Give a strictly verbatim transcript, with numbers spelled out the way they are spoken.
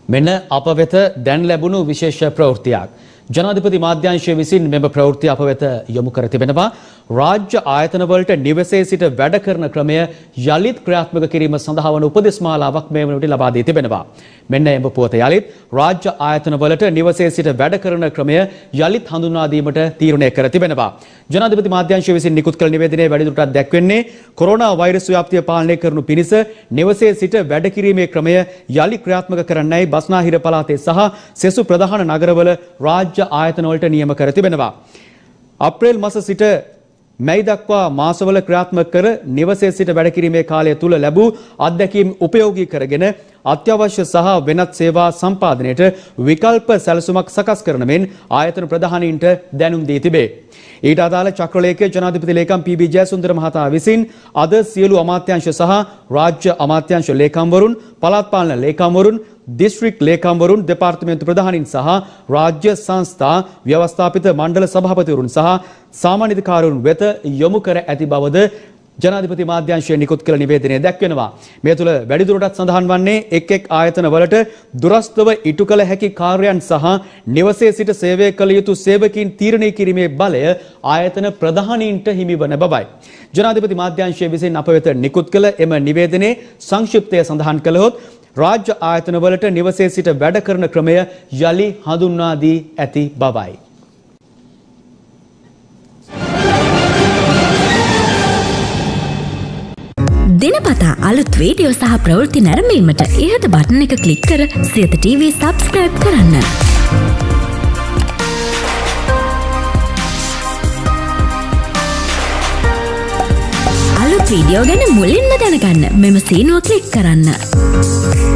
මෙන්න අප වෙත දැන් ලැබුණු විශේෂ ප්‍රවෘත්තියක්. ජනාධිපති මාධ්‍යාංශය විසින් මෙම ප්‍රවෘත්තිය අප වෙත යොමු කර තිබෙනවා. රාජ්‍ය ආයතන වලට නිවසේ සිට වැඩ කරන ක්‍රමය යලිත් ක්‍රියාත්මක කිරීම සඳහා වන උපදෙස් මාලාවක් මේ වන විට ලබා දී තිබෙනවා. මෙන්න එම පුවත යලිත් රාජ්‍ය ආයතන වලට නිවසේ සිට වැඩ කරන ක්‍රමය යලිත් හඳුන්වා දීමට තීරණය කර තිබෙනවා. ජනාධිපති මාධ්‍යාංශය විසින් නිකුත් කළ නිවේදනයේ වැඩිදුරටත් දැක්වෙන්නේ කොරෝනා වෛරස් ව්‍යාප්තිය පාලනය කරනු පිණිස නිවසේ සිට වැඩ කිරීමේ ක්‍රමය යලි ක්‍රියාත්මක කරන්නයි බස්නාහිර පළාතේ සහ සෙසු ප්‍රධාන නගරවල රාජ්‍ය ආයතන වලට නියම කර තිබෙනවා. අප්‍රේල් මාස සිට මැයි දක්වා මාසවල ක්‍රියාත්මක කර නිවසේ සිට වැඩ කිරීමේ කාලය තුල ලැබූ අත්දැකීම් උපයෝගී කරගෙන අත්‍යවශ්‍ය සහ වෙනත් සේවා සම්පාදනයට විකල්ප සැලසුමක් සකස් කරන මෙන් ආයතන ප්‍රධානීන්ට දැනුම් දී තිබේ. ඊට අදාළ චක්‍රලේඛය ජනාධිපති ලේකම් පී.බී. ජයසුන්දර මහතා විසින් අද සියලු අමාත්‍යාංශ සහ රාජ්‍ය අමාත්‍යාංශ ලේකම්වරුන්, පළාත් පාලන ලේකම්වරුන්, දිස්ත්‍රික් ලේකම්වරුන්, දෙපාර්තමේන්තු ප්‍රධානීන් සහ රාජ්‍ය සංස්ථා ව්‍යවස්ථාපිත මණ්ඩල සභාපතිවරුන් සහ සාමාන්‍යාධිකාරීවරුන් වෙත යොමු කර ඇති බවද ජනාධිපති මාධ්‍යාංශය නිකුත් කළ නිවේදනයේ දැක්වෙනවා. මේ තුළ වැඩිදුරටත් සඳහන් වන්නේ එක් එක් ආයතන වලට දුරස්තව ඉටු කළ හැකි කාර්යයන් සහ නිවසේ සිට සේවය කළ යුතු සේවකීන් තීරණය කිරීමේ බලය ආයතන ප්‍රධානීන්ට හිමිවන බවයි. ජනාධිපති මාධ්‍යාංශය විසින් අප වෙත නිකුත් කළ එම නිවේදනයේ සංක්ෂිප්තය සඳහන් කළහොත් රාජ්‍ය ආයතන වලට නිවසේ සිට වැඩ කරන ක්‍රමය යලි හඳුන්වා දී ඇති බවයි. දිනපතා අලුත් වීඩියෝ සහ ප්‍රවෘත්ති නැරඹීමට ඉහත බටන් එක ක්ලික් කර සියත ටීවී සබ්ස්ක්‍රයිබ් කරන්න. අලුත් වීඩියෝ ගැන මුලින්ම දැනගන්න මෙම සීනුව ක්ලික් කරන්න.